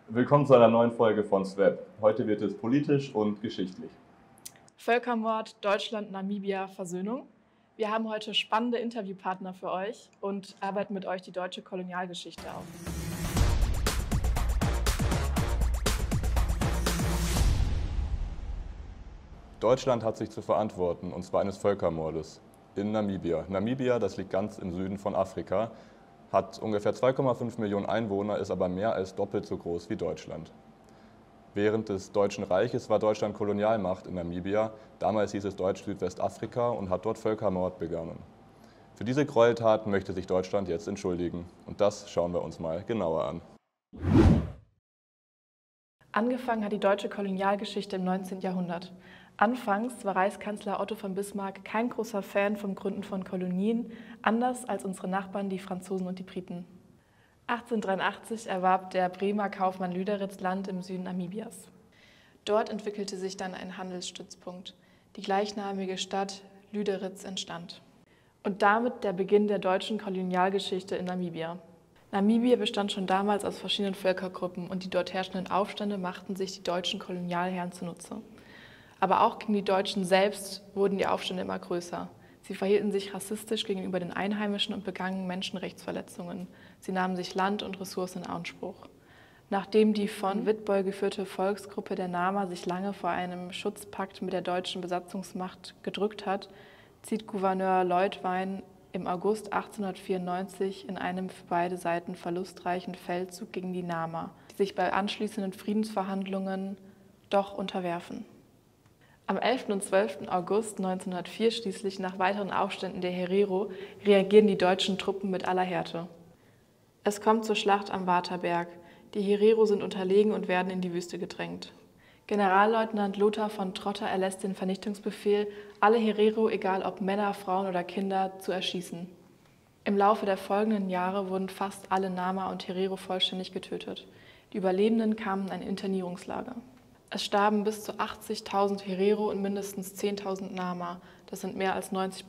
Willkommen zu einer neuen Folge von SWAP. Heute wird es politisch und geschichtlich. Völkermord, Deutschland, Namibia, Versöhnung. Wir haben heute spannende Interviewpartner für euch und arbeiten mit euch die deutsche Kolonialgeschichte auf. Deutschland hat sich zu verantworten, und zwar eines Völkermordes in Namibia. Namibia, das liegt ganz im Süden von Afrika, hat ungefähr 2,5 Millionen Einwohner, ist aber mehr als doppelt so groß wie Deutschland. Während des Deutschen Reiches war Deutschland Kolonialmacht in Namibia. Damals hieß es Deutsch-Südwestafrika und hat dort Völkermord begangen. Für diese Gräueltaten möchte sich Deutschland jetzt entschuldigen. Und das schauen wir uns mal genauer an. Angefangen hat die deutsche Kolonialgeschichte im 19. Jahrhundert. Anfangs war Reichskanzler Otto von Bismarck kein großer Fan vom Gründen von Kolonien, anders als unsere Nachbarn, die Franzosen und die Briten. 1883 erwarb der Bremer Kaufmann Lüderitz Land im Süden Namibias. Dort entwickelte sich dann ein Handelsstützpunkt. Die gleichnamige Stadt Lüderitz entstand. Und damit der Beginn der deutschen Kolonialgeschichte in Namibia. Namibia bestand schon damals aus verschiedenen Völkergruppen und die dort herrschenden Aufstände machten sich die deutschen Kolonialherren zunutze. Aber auch gegen die Deutschen selbst wurden die Aufstände immer größer. Sie verhielten sich rassistisch gegenüber den Einheimischen und begangen Menschenrechtsverletzungen. Sie nahmen sich Land und Ressourcen in Anspruch. Nachdem die von Witbooi geführte Volksgruppe der Nama sich lange vor einem Schutzpakt mit der deutschen Besatzungsmacht gedrückt hat, zieht Gouverneur Leutwein im August 1894 in einem für beide Seiten verlustreichen Feldzug gegen die Nama, die sich bei anschließenden Friedensverhandlungen doch unterwerfen. Am 11. und 12. August 1904 schließlich, nach weiteren Aufständen der Herero, reagieren die deutschen Truppen mit aller Härte. Es kommt zur Schlacht am Waterberg. Die Herero sind unterlegen und werden in die Wüste gedrängt. Generalleutnant Lothar von Trotter erlässt den Vernichtungsbefehl, alle Herero, egal ob Männer, Frauen oder Kinder, zu erschießen. Im Laufe der folgenden Jahre wurden fast alle Nama und Herero vollständig getötet. Die Überlebenden kamen in ein Internierungslager. Es starben bis zu 80.000 Herero und mindestens 10.000 Nama. Das sind mehr als 90%.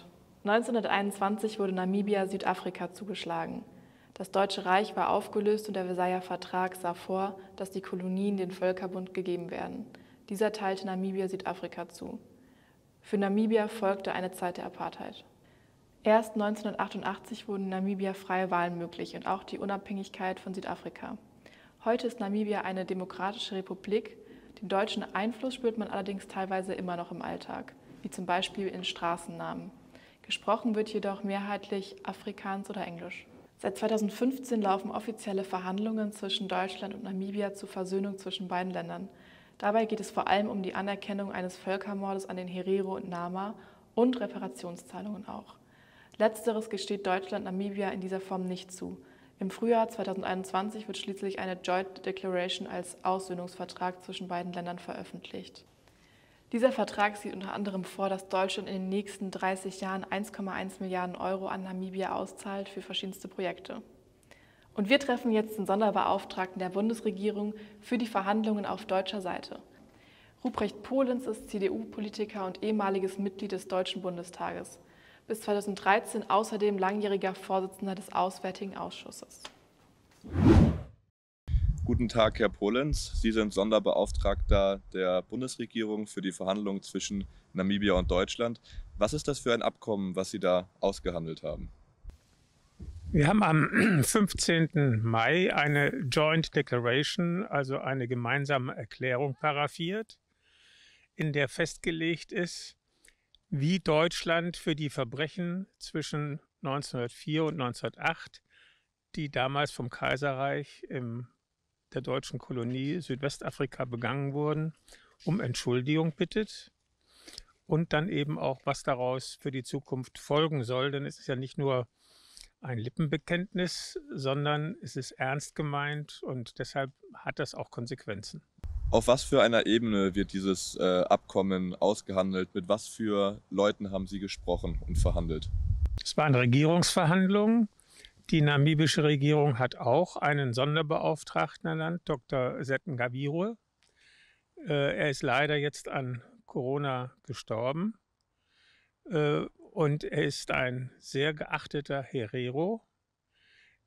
1921 wurde Namibia Südafrika zugeschlagen. Das Deutsche Reich war aufgelöst und der Versailler Vertrag sah vor, dass die Kolonien den Völkerbund gegeben werden. Dieser teilte Namibia Südafrika zu. Für Namibia folgte eine Zeit der Apartheid. Erst 1988 wurden in Namibia freie Wahlen möglich und auch die Unabhängigkeit von Südafrika. Heute ist Namibia eine demokratische Republik. Den deutschen Einfluss spürt man allerdings teilweise immer noch im Alltag, wie zum Beispiel in Straßennamen. Gesprochen wird jedoch mehrheitlich Afrikaans oder Englisch. Seit 2015 laufen offizielle Verhandlungen zwischen Deutschland und Namibia zur Versöhnung zwischen beiden Ländern. Dabei geht es vor allem um die Anerkennung eines Völkermordes an den Herero und Nama und Reparationszahlungen auch. Letzteres gesteht Deutschland Namibia in dieser Form nicht zu. Im Frühjahr 2021 wird schließlich eine Joint Declaration als Aussöhnungsvertrag zwischen beiden Ländern veröffentlicht. Dieser Vertrag sieht unter anderem vor, dass Deutschland in den nächsten 30 Jahren 1,1 Milliarden Euro an Namibia auszahlt für verschiedenste Projekte. Und wir treffen jetzt den Sonderbeauftragten der Bundesregierung für die Verhandlungen auf deutscher Seite. Ruprecht Polenz ist CDU-Politiker und ehemaliges Mitglied des Deutschen Bundestages. Bis 2013 außerdem langjähriger Vorsitzender des Auswärtigen Ausschusses. Guten Tag, Herr Polenz. Sie sind Sonderbeauftragter der Bundesregierung für die Verhandlungen zwischen Namibia und Deutschland. Was ist das für ein Abkommen, was Sie da ausgehandelt haben? Wir haben am 15. Mai eine Joint Declaration, also eine gemeinsame Erklärung paraphiert, in der festgelegt ist, wie Deutschland für die Verbrechen zwischen 1904 und 1908, die damals vom Kaiserreich in der deutschen Kolonie Südwestafrika begangen wurden, um Entschuldigung bittet und dann eben auch, was daraus für die Zukunft folgen soll. Denn es ist ja nicht nur ein Lippenbekenntnis, sondern es ist ernst gemeint und deshalb hat das auch Konsequenzen. Auf was für einer Ebene wird dieses Abkommen ausgehandelt? Mit was für Leuten haben Sie gesprochen und verhandelt? Es waren Regierungsverhandlungen. Die namibische Regierung hat auch einen Sonderbeauftragten ernannt, Dr. Setten Gabiro. Er ist leider jetzt an Corona gestorben. Und er ist ein sehr geachteter Herero,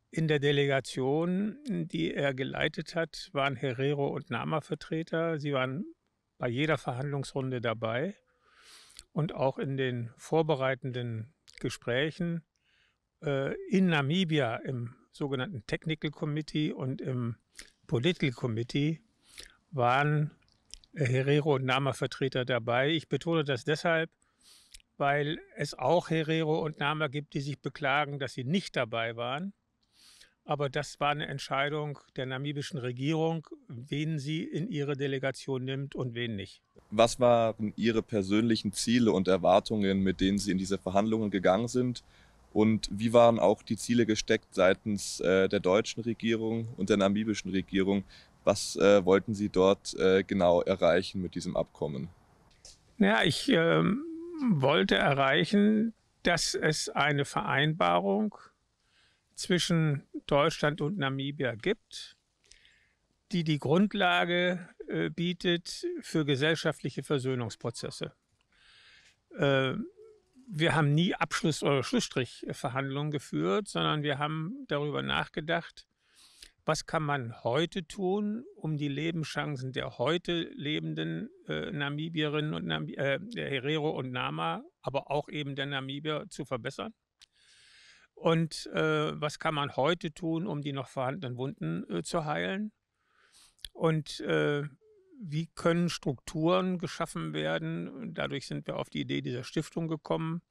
In der Delegation, die er geleitet hat, waren Herero und Nama-Vertreter. Sie waren bei jeder Verhandlungsrunde dabei und auch in den vorbereitenden Gesprächen in Namibia im sogenannten Technical Committee und im Political Committee waren Herero und Nama-Vertreter dabei. Ich betone das deshalb, weil es auch Herero und Nama gibt, die sich beklagen, dass sie nicht dabei waren. Aber das war eine Entscheidung der namibischen Regierung, wen sie in ihre Delegation nimmt und wen nicht. Was waren Ihre persönlichen Ziele und Erwartungen, mit denen Sie in diese Verhandlungen gegangen sind? Und wie waren auch die Ziele gesteckt seitens der deutschen Regierung und der namibischen Regierung? Was wollten Sie dort genau erreichen mit diesem Abkommen? Ja, ich wollte erreichen, dass es eine Vereinbarung zwischen Deutschland und Namibia gibt, die die Grundlage bietet für gesellschaftliche Versöhnungsprozesse. Wir haben nie Abschluss- oder Schlussstrichverhandlungen geführt, sondern wir haben darüber nachgedacht, was kann man heute tun, um die Lebenschancen der heute lebenden Namibierinnen und der Herero und Nama, aber auch eben der Namibier zu verbessern. Und was kann man heute tun, um die noch vorhandenen Wunden zu heilen? Und wie können Strukturen geschaffen werden? Dadurch sind wir auf die Idee dieser Stiftung gekommen,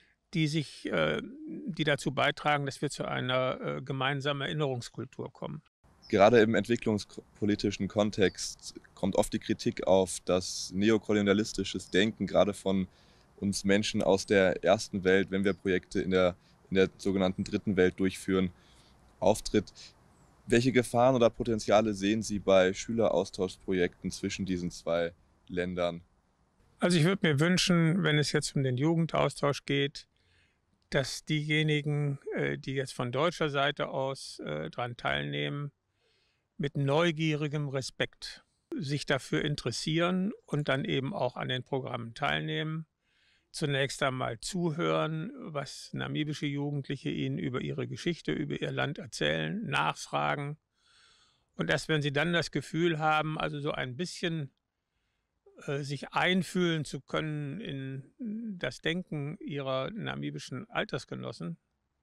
die dazu beitragen, dass wir zu einer gemeinsamen Erinnerungskultur kommen. Gerade im entwicklungspolitischen Kontext kommt oft die Kritik auf, dass neokolonialistisches Denken gerade von uns Menschen aus der ersten Welt, wenn wir Projekte in der sogenannten dritten Welt durchführen, auftritt. Welche Gefahren oder Potenziale sehen Sie bei Schüleraustauschprojekten zwischen diesen zwei Ländern? Also ich würde mir wünschen, wenn es jetzt um den Jugendaustausch geht, dass diejenigen, die jetzt von deutscher Seite aus daran teilnehmen, mit neugierigem Respekt sich dafür interessieren und dann eben auch an den Programmen teilnehmen. Zunächst einmal zuhören, was namibische Jugendliche ihnen über ihre Geschichte, über ihr Land erzählen, nachfragen. Und erst wenn sie dann das Gefühl haben, also so ein bisschen sich einfühlen zu können in das Denken ihrer namibischen Altersgenossen,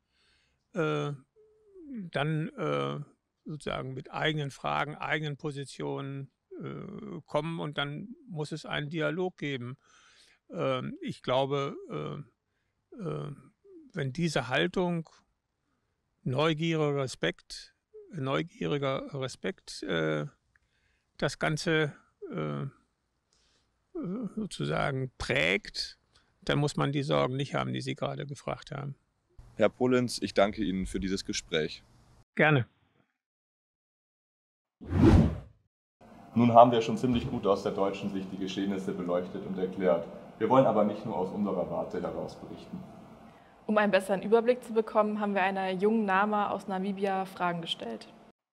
dann sozusagen mit eigenen Fragen, eigenen Positionen kommen und dann muss es einen Dialog geben. Ich glaube, wenn diese Haltung neugieriger Respekt das Ganze sozusagen prägt, dann muss man die Sorgen nicht haben, die Sie gerade gefragt haben. Herr Polenz, ich danke Ihnen für dieses Gespräch. Gerne. Nun haben wir schon ziemlich gut aus der deutschen Sicht die Geschehnisse beleuchtet und erklärt. Wir wollen aber nicht nur aus unserer Warte heraus berichten. Um einen besseren Überblick zu bekommen, haben wir einer jungen Nama aus Namibia Fragen gestellt.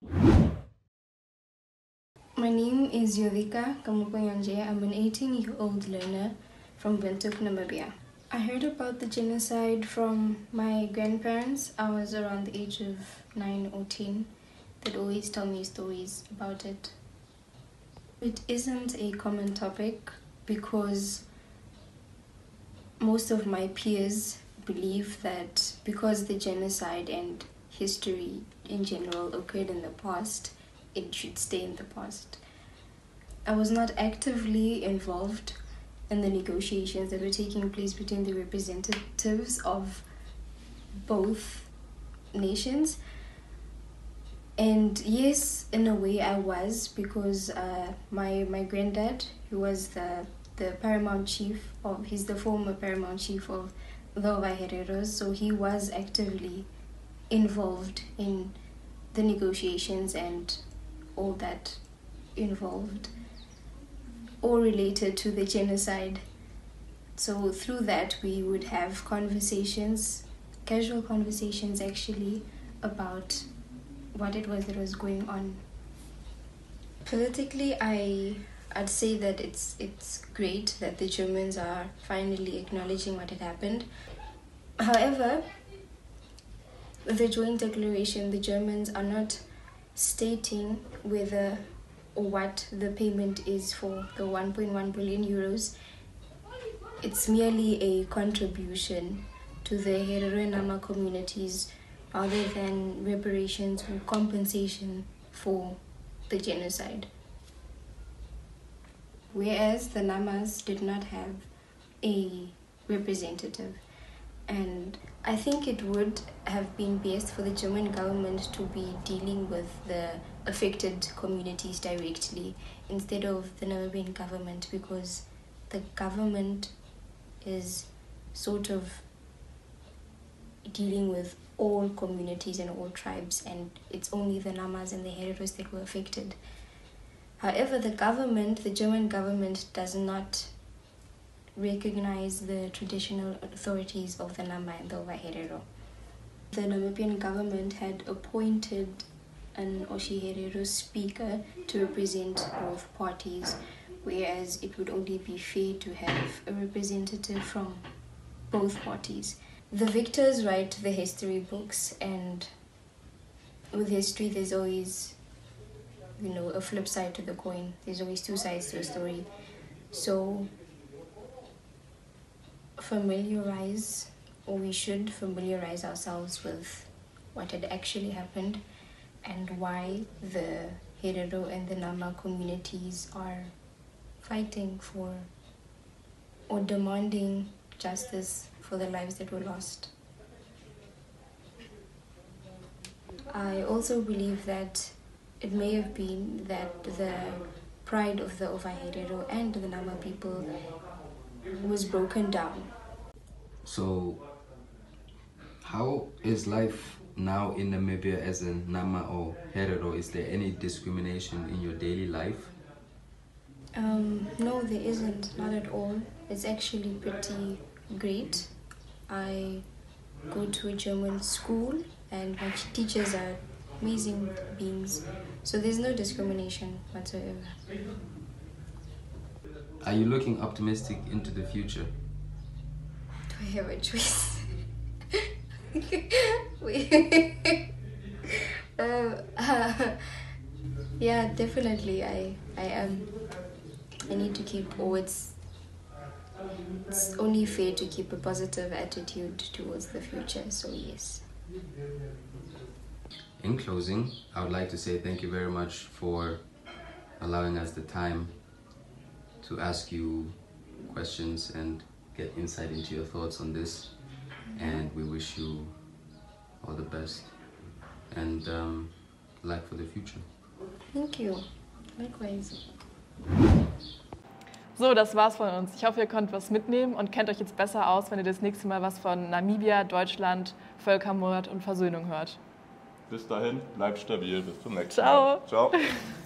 My name is Yovika Kamupanyanje. I'm an 18-year-old learner from Windhoek, Namibia. I heard about the genocide from my grandparents. I was around the age of 9 or 10. They'd always tell me stories about it. It isn't a common topic because most of my peers believe that because the genocide and history in general occurred in the past, it should stay in the past. I was not actively involved in the negotiations that were taking place between the representatives of both nations. And yes, in a way I was, because my granddad, who was the paramount chief of, he's the former paramount chief of the Hereros, so he was actively involved in the negotiations and all that involved or related to the genocide. So through that we would have conversations, casual conversations actually, about what it was that was going on. Politically, I'd say that it's great that the Germans are finally acknowledging what had happened. However, With the joint declaration, the Germans are not stating whether or what the payment is for the 1.1 billion euros. It's merely a contribution to the Herero and Nama communities rather than reparations or compensation for the genocide. Whereas the Namas did not have a representative. And I think it would have been best for the German government to be dealing with the affected communities directly instead of the Namibian government, because the government is sort of dealing with all communities and all tribes, and it's only the Namas and the Hereros that were affected. However, the German government does not recognize the traditional authorities of the Nama and the Waherero. The Namibian government had appointed an Oshiherero speaker to represent both parties, whereas it would only be fair to have a representative from both parties. The victors write the history books, and with history there's always, a flip side to the coin. There's always two sides to a story. So we should familiarize ourselves with what had actually happened and why the Herero and the Nama communities are fighting for or demanding justice for the lives that were lost. I also believe that it may have been that the pride of the Ovaherero and the Nama people was broken down. So, how is life now in Namibia as a Nama or Herero? Is there any discrimination in your daily life? No, there isn't, not at all. It's actually pretty great. I go to a German school and my teachers are amazing beings, so there's no discrimination whatsoever. Are you looking optimistic into the future? Do I have a choice? Yeah, definitely I am. I need to keep, it's only fair to keep a positive attitude towards the future, so yes. In closing, I would like to say thank you very much for allowing us the time to ask you questions and get insight into your thoughts on this. And we wish you all the best and luck for the future. Thank you. Likewise. So, das war's von uns. Ich hoffe, ihr konntet was mitnehmen und kennt euch jetzt besser aus, wenn ihr das nächste Mal was von Namibia, Deutschland, Völkermord und Versöhnung hört. Bis dahin, bleibt stabil. Bis zum nächsten Ciao. Mal. Ciao.